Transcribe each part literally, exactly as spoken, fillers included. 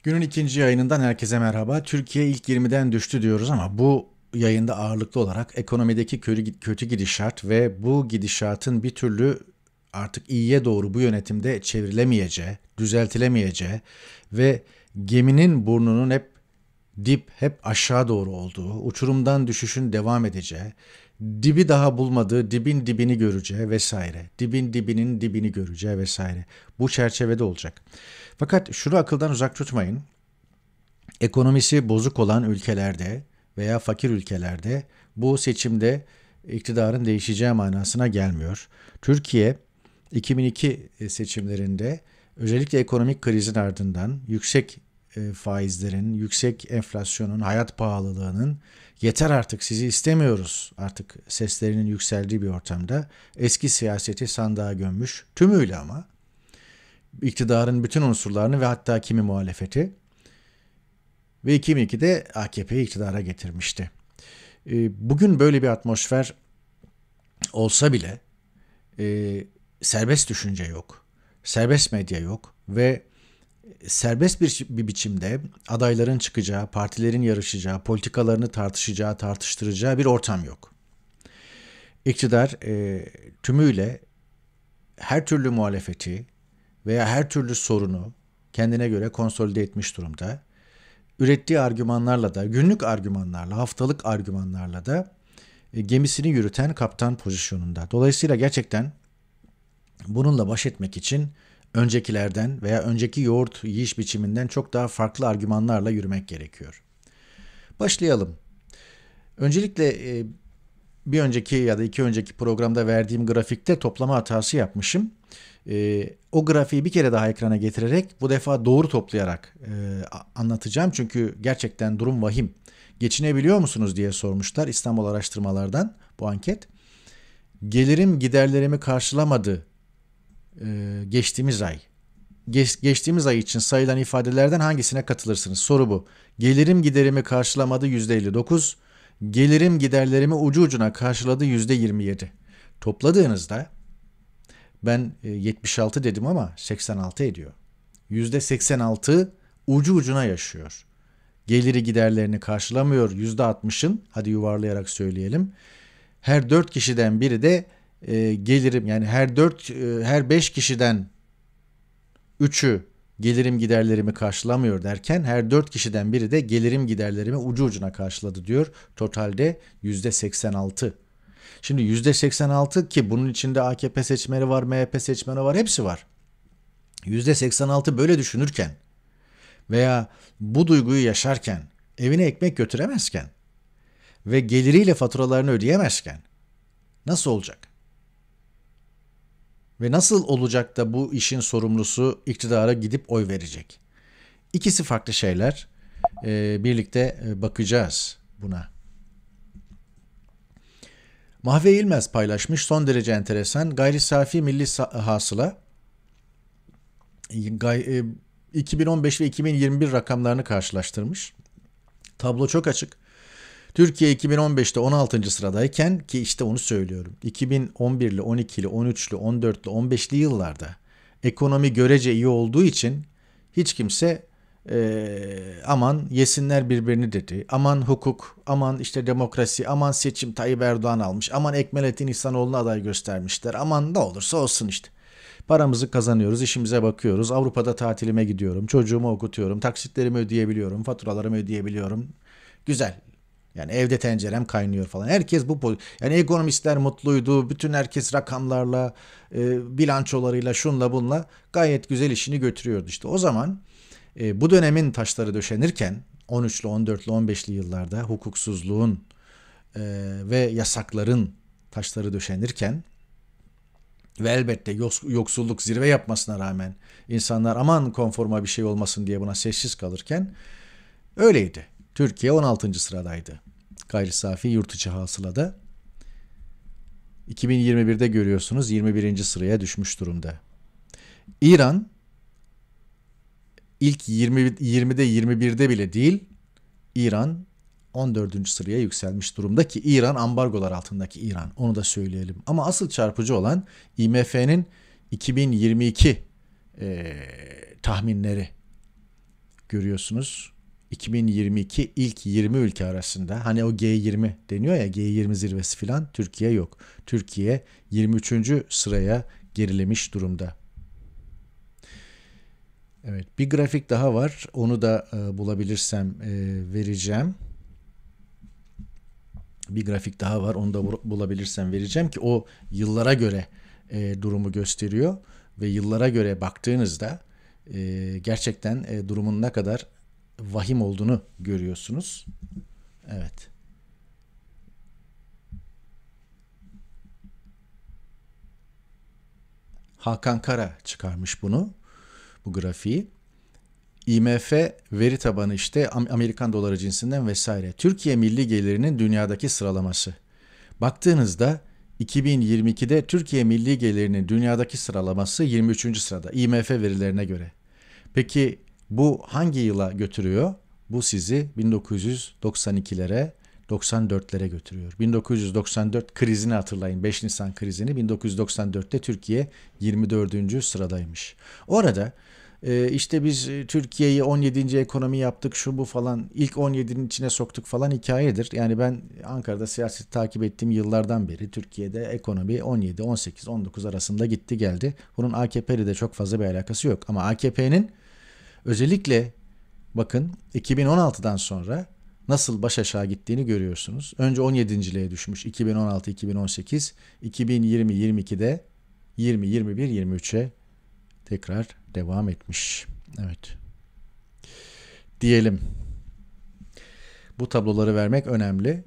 Günün ikinci yayınından herkese merhaba. Türkiye ilk yirmiden düştü diyoruz ama bu yayında ağırlıklı olarak ekonomideki kötü, kötü gidişat ve bu gidişatın bir türlü artık iyiye doğru bu yönetimde çevrilemeyeceği, düzeltilemeyeceği ve geminin burnunun hep dip, hep aşağı doğru olduğu, uçurumdan düşüşün devam edeceği, dibi daha bulmadığı, dibin dibini göreceği vesaire, dibin dibinin dibini göreceği vesaire. Bu çerçevede olacak. Fakat şunu akıldan uzak tutmayın. Ekonomisi bozuk olan ülkelerde veya fakir ülkelerde bu seçimde iktidarın değişeceği manasına gelmiyor. Türkiye iki bin iki seçimlerinde özellikle ekonomik krizin ardından yüksek e, faizlerin, yüksek enflasyonun, hayat pahalılığının yeter artık sizi istemiyoruz artık seslerinin yükseldiği bir ortamda eski siyaseti sandığa gömmüş tümüyle ama iktidarın bütün unsurlarını ve hatta kimi muhalefeti ve iki bin ikide A K P'yi iktidara getirmişti. Bugün böyle bir atmosfer olsa bile e, serbest düşünce yok, serbest medya yok ve serbest bir, bir biçimde adayların çıkacağı, partilerin yarışacağı, politikalarını tartışacağı, tartıştıracağı bir ortam yok. İktidar e, tümüyle her türlü muhalefeti veya her türlü sorunu kendine göre konsolide etmiş durumda. Ürettiği argümanlarla da, günlük argümanlarla, haftalık argümanlarla da e, gemisini yürüten kaptan pozisyonunda. Dolayısıyla gerçekten bununla baş etmek için öncekilerden veya önceki yoğurt yiyiş biçiminden çok daha farklı argümanlarla yürümek gerekiyor. Başlayalım. Öncelikle e, bir önceki ya da iki önceki programda verdiğim grafikte toplama hatası yapmışım. E, o grafiği bir kere daha ekrana getirerek bu defa doğru toplayarak e, anlatacağım. Çünkü gerçekten durum vahim. Geçinebiliyor musunuz diye sormuşlar İstanbul Araştırmalar'dan bu anket. Gelirim giderlerimi karşılamadı e, geçtiğimiz ay. Geç, geçtiğimiz ay için sayılan ifadelerden hangisine katılırsınız? Soru bu. Gelirim giderimi karşılamadı yüzde elli dokuz. Gelirim giderlerimi ucu ucuna karşıladı yüzde yirmi yedi. Topladığınızda ben yetmiş altı dedim ama seksen altı ediyor. yüzde seksen altı ucu ucuna yaşıyor. Geliri giderlerini karşılamıyor yüzde altmışın, hadi yuvarlayarak söyleyelim. Her dört kişiden biri de e, gelirim yani her dört e, her beş kişiden üçü gelirim giderlerimi karşılamıyor derken her dört kişiden biri de gelirim giderlerimi ucu ucuna karşıladı diyor. Totalde yüzde seksen altı. Şimdi yüzde seksen altı ki bunun içinde A K P seçmeni var, M H P seçmeni var, hepsi var. yüzde seksen altı böyle düşünürken veya bu duyguyu yaşarken, evine ekmek götüremezken ve geliriyle faturalarını ödeyemezken nasıl olacak? Ve nasıl olacak da bu işin sorumlusu iktidara gidip oy verecek? İkisi farklı şeyler. Ee, birlikte bakacağız buna. Mahve İlmez paylaşmış, son derece enteresan. Gayri safi milli hasıla iki bin on beş ve iki bin yirmi bir rakamlarını karşılaştırmış. Tablo çok açık. Türkiye iki bin on beşte on altıncı sıradayken ki işte onu söylüyorum. iki bin on birli, on ikili, on üçlü, on dörtlü, on beşli yıllarda ekonomi görece iyi olduğu için hiç kimse e, aman yesinler birbirini dedi. Aman hukuk, aman işte demokrasi, aman seçim Tayyip Erdoğan almış. Aman Ekmelettin İhsanoğlu'na aday göstermişler. Aman ne olursa olsun işte. Paramızı kazanıyoruz, işimize bakıyoruz. Avrupa'da tatilime gidiyorum, çocuğumu okutuyorum, taksitlerimi ödeyebiliyorum, faturalarımı ödeyebiliyorum. Güzel. Yani evde tencerem kaynıyor falan. Herkes bu yani ekonomistler mutluydu. Bütün herkes rakamlarla, e, bilançolarıyla, şunla bunla gayet güzel işini götürüyordu işte. O zaman e, bu dönemin taşları döşenirken on üçlü, on dörtlü, on beşli yıllarda hukuksuzluğun e, ve yasakların taşları döşenirken ve elbette yoksulluk zirve yapmasına rağmen insanlar aman konforma bir şey olmasın diye buna sessiz kalırken öyleydi. Türkiye on altıncı sıradaydı. Gayri safi yurt içi hasılada. iki bin yirmi birde görüyorsunuz yirmi birinci sıraya düşmüş durumda. İran ilk yirmi, yirmide yirmi birde bile değil, İran on dördüncü sıraya yükselmiş durumda ki İran ambargolar altındaki İran, onu da söyleyelim. Ama asıl çarpıcı olan I M F'nin iki bin yirmi iki e, tahminleri. görüyorsunuz. iki bin yirmi iki ilk yirmi ülke arasında, hani o G yirmi deniyor ya, G yirmi zirvesi filan, Türkiye yok. Türkiye yirmi üçüncü sıraya gerilemiş durumda. Evet, bir grafik daha var. Onu da e, bulabilirsem e, vereceğim. Bir grafik daha var. Onu da bulabilirsem vereceğim ki o yıllara göre e, durumu gösteriyor ve yıllara göre baktığınızda e, gerçekten e, durumun ne kadar vahim olduğunu görüyorsunuz. Evet. Hakan Kara çıkarmış bunu, bu grafiği. I M F veri tabanı işte Amerikan doları cinsinden vesaire. Türkiye milli gelirinin dünyadaki sıralaması. Baktığınızda iki bin yirmi ikide Türkiye milli gelirinin dünyadaki sıralaması yirmi üçüncü sırada I M F verilerine göre. Peki bu hangi yıla götürüyor? Bu sizi bin dokuz yüz doksan ikilere, doksan dörtlere götürüyor. bin dokuz yüz doksan dört krizini hatırlayın. beş Nisan krizini. bin dokuz yüz doksan dörtte Türkiye yirmi dördüncü sıradaymış. Orada e, işte biz Türkiye'yi on yedinci ekonomi yaptık, şu bu falan, ilk on yedinin içine soktuk falan hikayedir. Yani ben Ankara'da siyaset takip ettiğim yıllardan beri Türkiye'de ekonomi on yedi, on sekiz, on dokuz arasında gitti geldi. Bunun A K P ile de çok fazla bir alakası yok. Ama A K P'nin özellikle bakın iki bin on altıdan sonra nasıl baş aşağı gittiğini görüyorsunuz. Önce on yedinciliğe düşmüş iki bin on altı iki bin on sekiz, iki bin yirmi yirmi ikide yirmi yirmi bir yirmi üçe tekrar devam etmiş. Evet. Diyelim. Bu tabloları vermek önemli.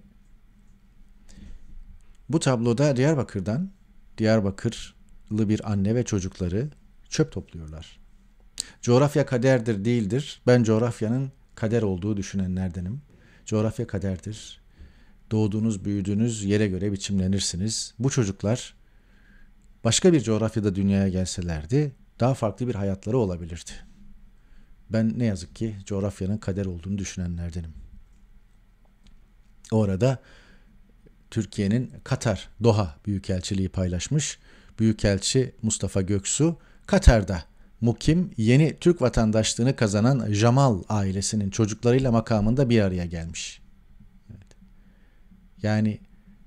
Bu tabloda Diyarbakır'dan, Diyarbakırlı bir anne ve çocukları çöp topluyorlar. Coğrafya kaderdir değildir. Ben coğrafyanın kader olduğu düşünenlerdenim. Coğrafya kaderdir. Doğduğunuz, büyüdüğünüz yere göre biçimlenirsiniz. Bu çocuklar başka bir coğrafyada dünyaya gelselerdi daha farklı bir hayatları olabilirdi. Ben ne yazık ki coğrafyanın kader olduğunu düşünenlerdenim. Orada Türkiye'nin Katar, Doha Büyükelçiliği paylaşmış. Büyükelçi Mustafa Göksu, Katar'da mukim yeni Türk vatandaşlığını kazanan Jamal ailesinin çocuklarıyla makamında bir araya gelmiş. Evet. Yani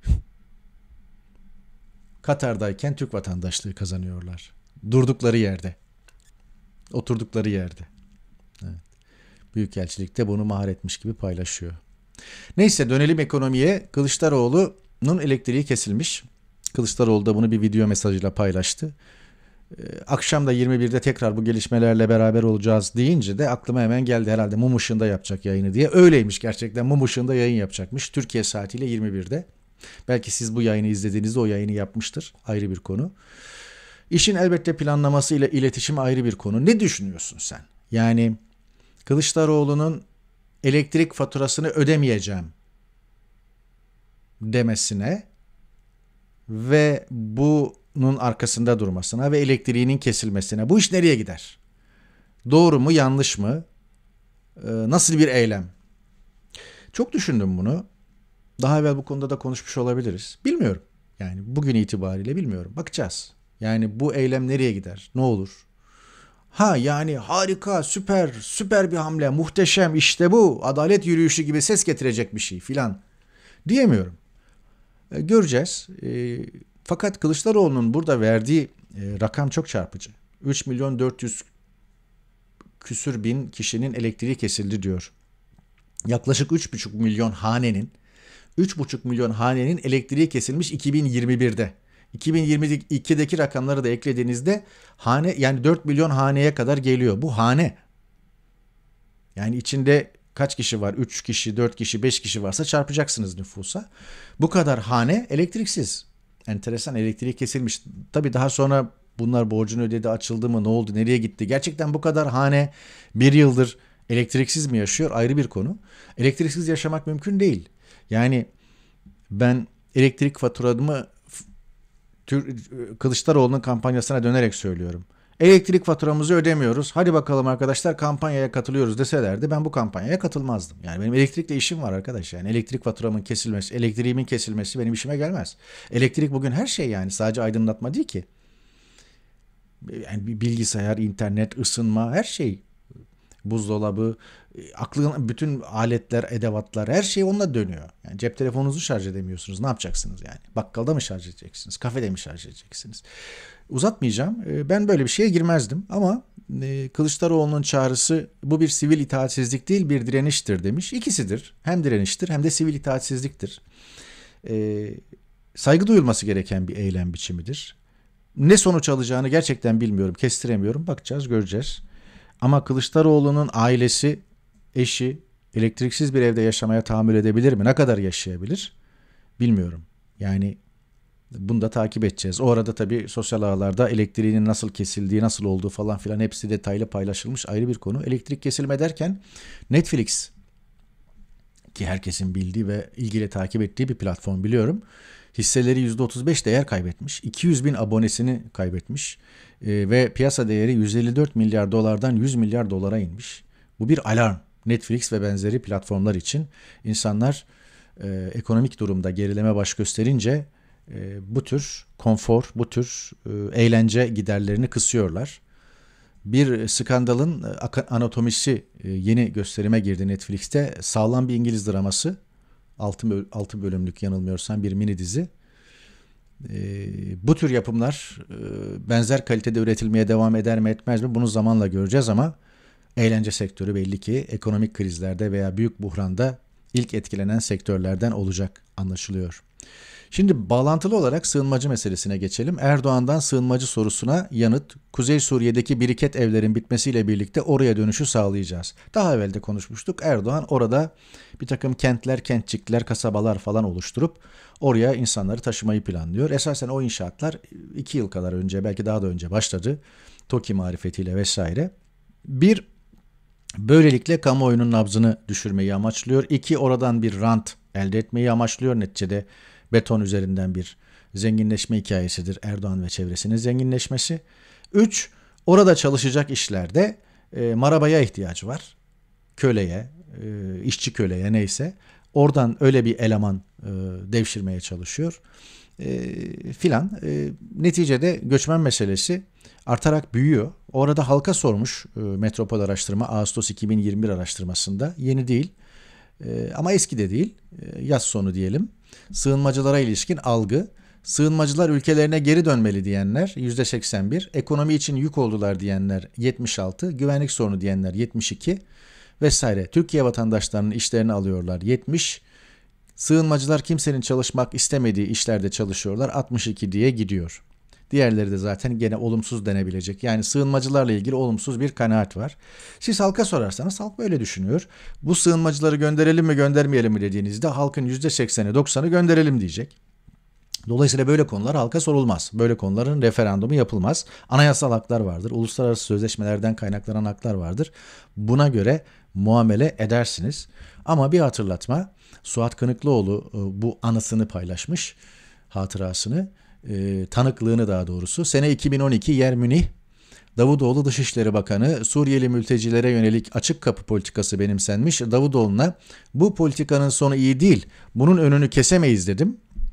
Katar'dayken Türk vatandaşlığı kazanıyorlar. Durdukları yerde. Oturdukları yerde. Evet. Büyükelçilik de bunu maharetmiş gibi paylaşıyor. Neyse, dönelim ekonomiye. Kılıçdaroğlu'nun elektriği kesilmiş. Kılıçdaroğlu da bunu bir video mesajıyla paylaştı. Akşam da yirmi birde tekrar bu gelişmelerle beraber olacağız deyince de aklıma hemen geldi, herhalde mum ışığında yapacak yayını diye. Öyleymiş, gerçekten mum ışığında yayın yapacakmış. Türkiye saatiyle yirmi birde. Belki siz bu yayını izlediğinizde o yayını yapmıştır. Ayrı bir konu. İşin elbette planlaması ile iletişim ayrı bir konu. Ne düşünüyorsun sen? Yani Kılıçdaroğlu'nun elektrik faturasını ödemeyeceğim demesine ve bunun arkasında durmasına ve elektriğinin kesilmesine, bu iş nereye gider? Doğru mu, yanlış mı? Ee, nasıl bir eylem? Çok düşündüm bunu. Daha evvel bu konuda da konuşmuş olabiliriz. Bilmiyorum. Yani bugün itibariyle bilmiyorum. Bakacağız. Yani bu eylem nereye gider? Ne olur? Ha yani harika, süper, süper bir hamle, muhteşem, işte bu, adalet yürüyüşü gibi ses getirecek bir şey filan diyemiyorum. E, göreceğiz. E, fakat Kılıçdaroğlu'nun burada verdiği e, rakam çok çarpıcı. üç milyon dört yüz küsür bin kişinin elektriği kesildi diyor. Yaklaşık üç buçuk milyon hanenin üç buçuk milyon hanenin elektriği kesilmiş iki bin yirmi birde. iki bin yirmi ikideki rakamları da eklediğinizde hane, yani dört milyon haneye kadar geliyor. Bu hane. Yani içinde kaç kişi var? üç kişi, dört kişi, beş kişi varsa çarpacaksınız nüfusa. Bu kadar hane elektriksiz. Enteresan, elektriği kesilmiş. Tabii daha sonra bunlar borcunu ödedi, açıldı mı, ne oldu, nereye gitti? Gerçekten bu kadar hane bir yıldır elektriksiz mi yaşıyor? Ayrı bir konu. Elektriksiz yaşamak mümkün değil. Yani ben elektrik faturamı Kılıçdaroğlu'nun kampanyasına dönerek söylüyorum. Elektrik faturamızı ödemiyoruz. Hadi bakalım arkadaşlar, kampanyaya katılıyoruz deselerdi ben bu kampanyaya katılmazdım. Yani benim elektrikle işim var arkadaş. Yani elektrik faturamın kesilmesi, elektriğimin kesilmesi benim işime gelmez. Elektrik bugün her şey, yani sadece aydınlatma değil ki. Yani bilgisayar, internet, ısınma, her şey. buzdolabı, e, aklına bütün aletler, edevatlar, her şey onunla dönüyor. Yani cep telefonunuzu şarj edemiyorsunuz. Ne yapacaksınız yani? Bakkalda mı şarj edeceksiniz? Kafede mi şarj edeceksiniz? Uzatmayacağım. E, Ben böyle bir şeye girmezdim ama e, Kılıçdaroğlu'nun çağrısı bu bir sivil itaatsizlik değil bir direniştir demiş. İkisidir. Hem direniştir hem de sivil itaatsizliktir. E, Saygı duyulması gereken bir eylem biçimidir. Ne sonuç alacağını gerçekten bilmiyorum, kestiremiyorum. Bakacağız, göreceğiz. Ama Kılıçdaroğlu'nun ailesi, eşi elektriksiz bir evde yaşamaya tahammül edebilir mi? Ne kadar yaşayabilir? Bilmiyorum. Yani bunu da takip edeceğiz. O arada tabii sosyal ağlarda elektriğinin nasıl kesildiği, nasıl olduğu falan filan hepsi detaylı paylaşılmış, ayrı bir konu. Elektrik kesilme derken Netflix, ki herkesin bildiği ve ilgili takip ettiği bir platform biliyorum, hisseleri yüzde otuz beş değer kaybetmiş. iki yüz bin abonesini kaybetmiş. Ee, ve piyasa değeri yüz elli dört milyar dolardan yüz milyar dolara inmiş. Bu bir alarm. Netflix ve benzeri platformlar için insanlar e, ekonomik durumda gerileme baş gösterince e, bu tür konfor, bu tür e, eğlence giderlerini kısıyorlar. Bir skandalın e, anatomisi e, yeni gösterime girdi Netflix'te. Sağlam bir İngiliz draması. altı bölümlük yanılmıyorsam bir mini dizi. E, bu tür yapımlar e, benzer kalitede üretilmeye devam eder mi etmez mi bunu zamanla göreceğiz ama eğlence sektörü belli ki ekonomik krizlerde veya büyük buhranda ilk etkilenen sektörlerden olacak anlaşılıyor. Şimdi bağlantılı olarak sığınmacı meselesine geçelim. Erdoğan'dan sığınmacı sorusuna yanıt, Kuzey Suriye'deki biriket evlerin bitmesiyle birlikte oraya dönüşü sağlayacağız. Daha evvel de konuşmuştuk. Erdoğan orada bir takım kentler, kentçikler, kasabalar falan oluşturup oraya insanları taşımayı planlıyor. Esasen o inşaatlar iki yıl kadar önce, belki daha da önce başladı. TOKİ marifetiyle vesaire. Bir, böylelikle kamuoyunun nabzını düşürmeyi amaçlıyor. İki, oradan bir rant elde etmeyi amaçlıyor. Neticede beton üzerinden bir zenginleşme hikayesidir Erdoğan ve çevresinin zenginleşmesi. Üç, orada çalışacak işlerde e, marabaya ihtiyacı var. Köleye, e, işçi köleye neyse. Oradan öyle bir eleman e, devşirmeye çalışıyor. E, filan. E, neticede göçmen meselesi artarak büyüyor. Orada halka sormuş e, Metropol Araştırma Ağustos iki bin yirmi bir araştırmasında. Yeni değil e, ama eski de değil. E, yaz sonu diyelim. Sığınmacılara ilişkin algı, sığınmacılar ülkelerine geri dönmeli diyenler yüzde seksen bir, ekonomi için yük oldular diyenler yetmiş altı, güvenlik sorunu diyenler yetmiş iki vesaire. Türkiye vatandaşlarının işlerini alıyorlar yetmiş, sığınmacılar kimsenin çalışmak istemediği işlerde çalışıyorlar altmış iki diye gidiyor. Diğerleri de zaten gene olumsuz denebilecek. Yani sığınmacılarla ilgili olumsuz bir kanaat var. Siz halka sorarsanız halk böyle düşünüyor. Bu sığınmacıları gönderelim mi göndermeyelim mi dediğinizde halkın yüzde sekseni doksanı gönderelim diyecek. Dolayısıyla böyle konular halka sorulmaz. Böyle konuların referandumu yapılmaz. Anayasal haklar vardır. Uluslararası sözleşmelerden kaynaklanan haklar vardır. Buna göre muamele edersiniz. Ama bir hatırlatma. Suat Kınıklıoğlu bu anısını paylaşmış. Hatırasını. E, tanıklığını daha doğrusu. Sene iki bin on iki yer Münih. Davutoğlu Dışişleri Bakanı, Suriyeli mültecilere yönelik açık kapı politikası benimsenmiş. Davutoğlu'na bu politikanın sonu iyi değil, bunun önünü kesemeyiz dedim.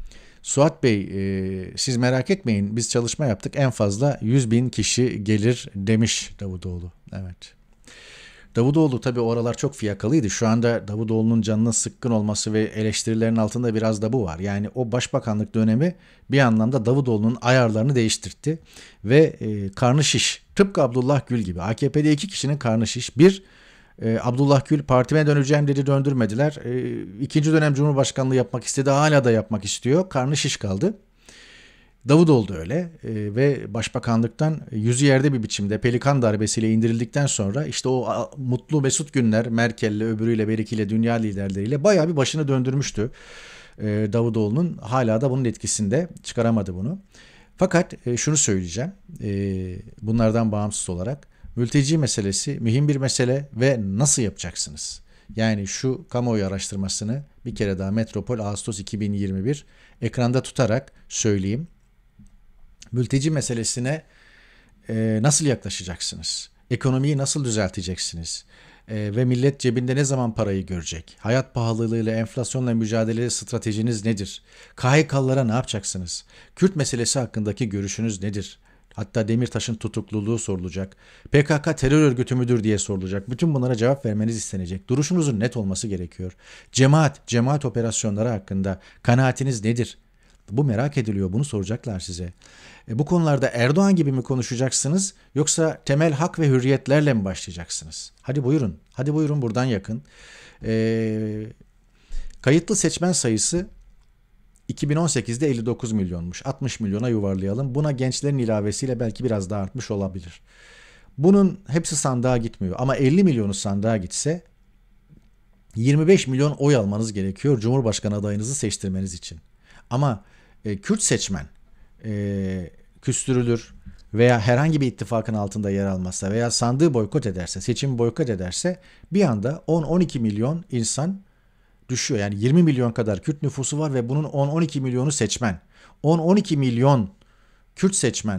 Suat Bey e, siz merak etmeyin biz çalışma yaptık en fazla yüz bin kişi gelir demiş Davutoğlu. Evet. Davutoğlu tabii oralar çok fiyakalıydı. Şu anda Davutoğlu'nun canının sıkkın olması ve eleştirilerin altında biraz da bu var. Yani o başbakanlık dönemi bir anlamda Davutoğlu'nun ayarlarını değiştirdi. Ve e, karnı şiş. Tıpkı Abdullah Gül gibi. A K P'de iki kişinin karnı şiş. Bir, e, Abdullah Gül partime döneceğim dedi döndürmediler. E, ikinci dönem Cumhurbaşkanlığı yapmak istedi. Hala da yapmak istiyor. Karnı şiş kaldı. Davutoğlu da öyle e, ve başbakanlıktan yüzü yerde bir biçimde Pelikan darbesiyle indirildikten sonra işte o a, mutlu mesut günler Merkel'le öbürüyle birikiyle dünya liderleriyle bayağı bir başını döndürmüştü e, Davutoğlu'nun. Hala da bunun etkisinde çıkaramadı bunu. Fakat e, şunu söyleyeceğim e, bunlardan bağımsız olarak mülteci meselesi mühim bir mesele ve nasıl yapacaksınız? Yani şu kamuoyu araştırmasını bir kere daha Metropol Ağustos iki bin yirmi bir ekranda tutarak söyleyeyim. Mülteci meselesine e, nasıl yaklaşacaksınız? Ekonomiyi nasıl düzelteceksiniz? E, ve millet cebinde ne zaman parayı görecek? Hayat pahalılığıyla, enflasyonla mücadele stratejiniz nedir? K H K'lılara ne yapacaksınız? Kürt meselesi hakkındaki görüşünüz nedir? Hatta Demirtaş'ın tutukluluğu sorulacak. P K K terör örgütü müdür diye sorulacak. Bütün bunlara cevap vermeniz istenecek. Duruşunuzun net olması gerekiyor. Cemaat, cemaat operasyonları hakkında kanaatiniz nedir? Bu merak ediliyor. Bunu soracaklar size. E, bu konularda Erdoğan gibi mi konuşacaksınız yoksa temel hak ve hürriyetlerle mi başlayacaksınız? Hadi buyurun. Hadi buyurun buradan yakın. E, kayıtlı seçmen sayısı iki bin on sekizde elli dokuz milyonmuş. altmış milyona yuvarlayalım. Buna gençlerin ilavesiyle belki biraz daha artmış olabilir. Bunun hepsi sandığa gitmiyor. Ama elli milyonu sandığa gitse yirmi beş milyon oy almanız gerekiyor Cumhurbaşkanı adayınızı seçtirmeniz için. Ama e, Kürt seçmen e, küstürülür veya herhangi bir ittifakın altında yer almazsa veya sandığı boykot ederse, seçimi boykot ederse bir anda on on iki milyon insan düşüyor. Yani yirmi milyon kadar Kürt nüfusu var ve bunun on on iki milyonu seçmen. on on iki milyon Kürt seçmen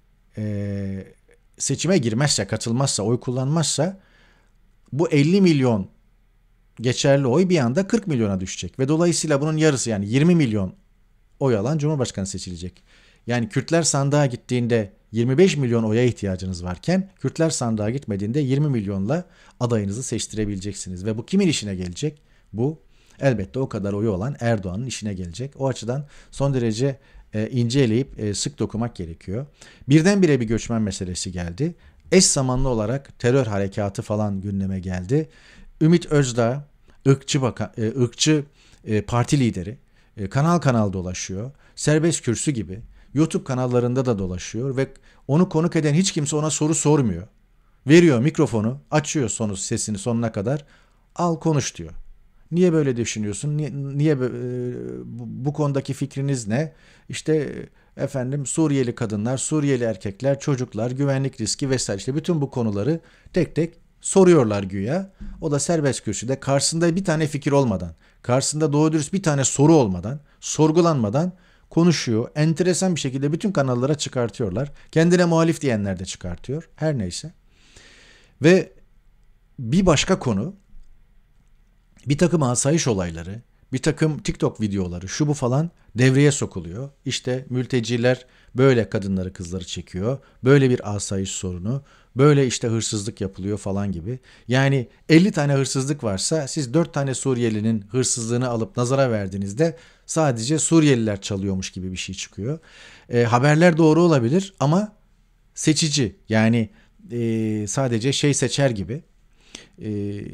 e, seçime girmezse, katılmazsa, oy kullanmazsa bu elli milyon geçerli oy bir anda kırk milyona düşecek. Ve dolayısıyla bunun yarısı yani yirmi milyon oy alan Cumhurbaşkanı seçilecek. Yani Kürtler sandığa gittiğinde yirmi beş milyon oya ihtiyacınız varken Kürtler sandığa gitmediğinde yirmi milyonla adayınızı seçtirebileceksiniz. Ve bu kimin işine gelecek? Bu elbette o kadar oyu olan Erdoğan'ın işine gelecek. O açıdan son derece e, inceleyip e, sık dokumak gerekiyor. Birdenbire bir göçmen meselesi geldi. Eş zamanlı olarak terör harekatı falan gündeme geldi. Ümit Özdağ, ırkçı, baka, e, ırkçı e, parti lideri, e, kanal kanal dolaşıyor. Serbest kürsü gibi YouTube kanallarında da dolaşıyor ve onu konuk eden hiç kimse ona soru sormuyor. Veriyor mikrofonu, açıyor sonu sesini sonuna kadar. Al konuş diyor. Niye böyle düşünüyorsun? Niye, niye bu, bu konudaki fikriniz ne? İşte efendim Suriyeli kadınlar, Suriyeli erkekler, çocuklar, güvenlik riski vesaire işte bütün bu konuları tek tek soruyorlar güya. O da serbest kürsüde karşısında bir tane fikir olmadan, karşısında doğru dürüst bir tane soru olmadan, sorgulanmadan konuşuyor. Enteresan bir şekilde bütün kanallara çıkartıyorlar. Kendine muhalif diyenler de çıkartıyor. Her neyse. Ve bir başka konu, bir takım asayiş olayları, bir takım TikTok videoları, şu bu falan devreye sokuluyor. İşte mülteciler böyle kadınları kızları çekiyor. Böyle bir asayiş sorunu. Böyle işte hırsızlık yapılıyor falan gibi. Yani elli tane hırsızlık varsa siz dört tane Suriyelinin hırsızlığını alıp nazara verdiğinizde sadece Suriyeliler çalıyormuş gibi bir şey çıkıyor. E, haberler doğru olabilir ama seçici. Yani e, sadece şey seçer gibi. E,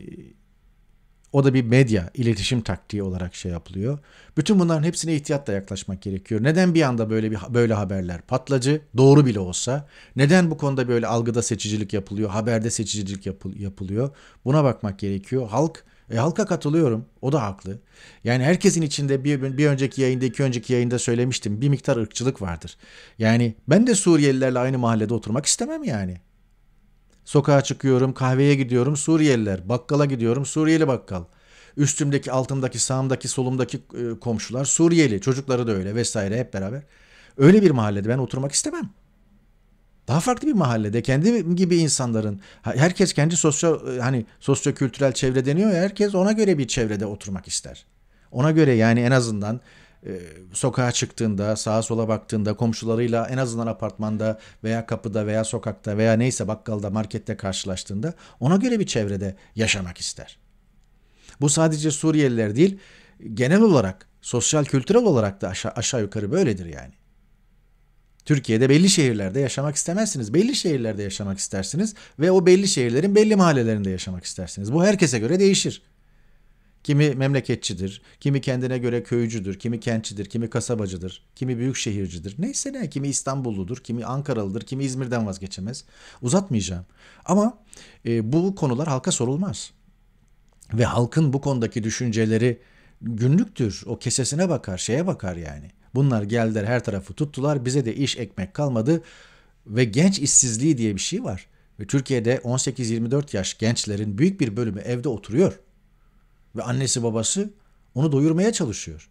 O da bir medya, iletişim taktiği olarak şey yapılıyor. Bütün bunların hepsine ihtiyatla yaklaşmak gerekiyor. Neden bir anda böyle bir böyle haberler patlacı, doğru bile olsa, neden bu konuda böyle algıda seçicilik yapılıyor, haberde seçicilik yapıl, yapılıyor? Buna bakmak gerekiyor. Halk, e, halka katılıyorum. O da haklı. Yani herkesin içinde bir, bir önceki yayında, iki önceki yayında söylemiştim. Bir miktar ırkçılık vardır. Yani ben de Suriyelilerle aynı mahallede oturmak istemem yani. Sokağa çıkıyorum, kahveye gidiyorum, Suriyeliler. Bakkala gidiyorum, Suriyeli bakkal. Üstümdeki, altımdaki, sağımdaki, solumdaki e, komşular Suriyeli. Çocukları da öyle vesaire hep beraber. Öyle bir mahallede ben oturmak istemem. Daha farklı bir mahallede kendi gibi insanların, herkes kendi sosyal hani sosyo-kültürel çevre deniyor ya, herkes ona göre bir çevrede oturmak ister. Ona göre yani en azından e, sokağa çıktığında, sağa sola baktığında, komşularıyla en azından apartmanda veya kapıda veya sokakta veya neyse bakkalda, markette karşılaştığında ona göre bir çevrede yaşamak ister. Bu sadece Suriyeliler değil, genel olarak, sosyal kültürel olarak da aşağı, aşağı yukarı böyledir yani. Türkiye'de belli şehirlerde yaşamak istemezsiniz. Belli şehirlerde yaşamak istersiniz ve o belli şehirlerin belli mahallelerinde yaşamak istersiniz. Bu herkese göre değişir. Kimi memleketçidir, kimi kendine göre köycüdür, kimi kentçidir, kimi kasabacıdır, kimi büyük şehircidir. Neyse ne, kimi İstanbulludur, kimi Ankaralıdır, kimi İzmir'den vazgeçemez. Uzatmayacağım. Ama e, bu konular halka sorulmaz. Ve halkın bu konudaki düşünceleri günlüktür. O kesesine bakar, şeye bakar yani. Bunlar geldiler her tarafı tuttular. Bize de iş ekmek kalmadı. Ve genç işsizliği diye bir şey var. Ve Türkiye'de on sekiz yirmi dört yaş gençlerin büyük bir bölümü evde oturuyor. Ve annesi babası onu doyurmaya çalışıyor.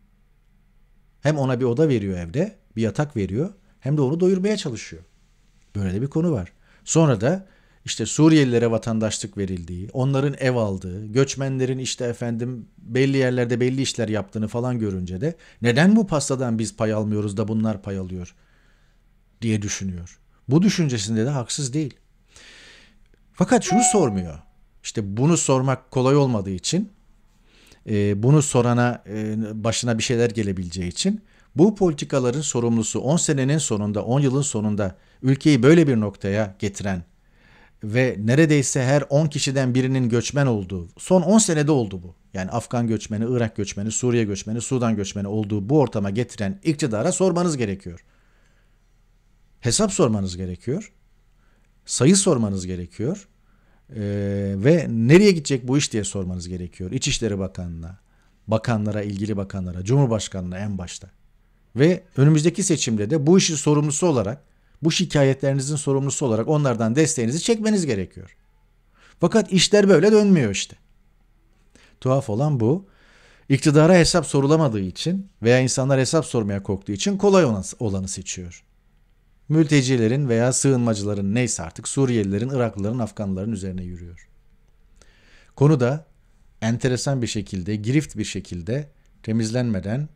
Hem ona bir oda veriyor evde, bir yatak veriyor, hem de onu doyurmaya çalışıyor. Böyle de bir konu var. Sonra da işte Suriyelilere vatandaşlık verildiği, onların ev aldığı, göçmenlerin işte efendim belli yerlerde belli işler yaptığını falan görünce de neden bu pastadan biz pay almıyoruz da bunlar pay alıyor diye düşünüyor. Bu düşüncesinde de haksız değil. Fakat şunu sormuyor. İşte bunu sormak kolay olmadığı için, e, bunu sorana e, başına bir şeyler gelebileceği için bu politikaların sorumlusu on senenin sonunda, on yılın sonunda ülkeyi böyle bir noktaya getiren ve neredeyse her on kişiden birinin göçmen olduğu, son on senede oldu bu. Yani Afgan göçmeni, Irak göçmeni, Suriye göçmeni, Sudan göçmeni olduğu bu ortama getiren iktidara sormanız gerekiyor. Hesap sormanız gerekiyor. Sayı sormanız gerekiyor. Ee, ve nereye gidecek bu iş diye sormanız gerekiyor. İçişleri Bakanlığı'na, bakanlara, ilgili bakanlara, Cumhurbaşkanlığı'na en başta. Ve önümüzdeki seçimde de bu işin sorumlusu olarak, bu şikayetlerinizin sorumlusu olarak onlardan desteğinizi çekmeniz gerekiyor. Fakat işler böyle dönmüyor işte. Tuhaf olan bu. İktidara hesap sorulamadığı için veya insanlar hesap sormaya korktuğu için kolay olanı seçiyor. Mültecilerin veya sığınmacıların, neyse artık, Suriyelilerin, Iraklıların, Afganlıların üzerine yürüyor. Konu da enteresan bir şekilde, girift bir şekilde temizlenmeden,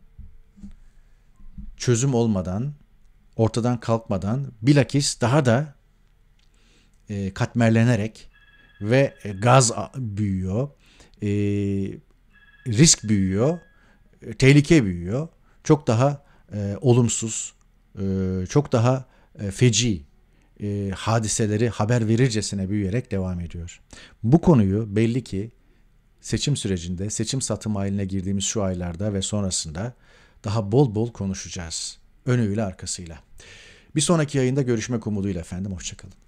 çözüm olmadan, ortadan kalkmadan, bilakis daha da e, katmerlenerek ve e, gaz büyüyor, e, risk büyüyor, e, tehlike büyüyor. Çok daha e, olumsuz, e, çok daha e, feci e, hadiseleri haber verircesine büyüyerek devam ediyor. Bu konuyu belli ki seçim sürecinde, seçim satım haline girdiğimiz şu aylarda ve sonrasında daha bol bol konuşacağız. Önüyle arkasıyla. Bir sonraki yayında görüşmek umuduyla efendim. Hoşçakalın.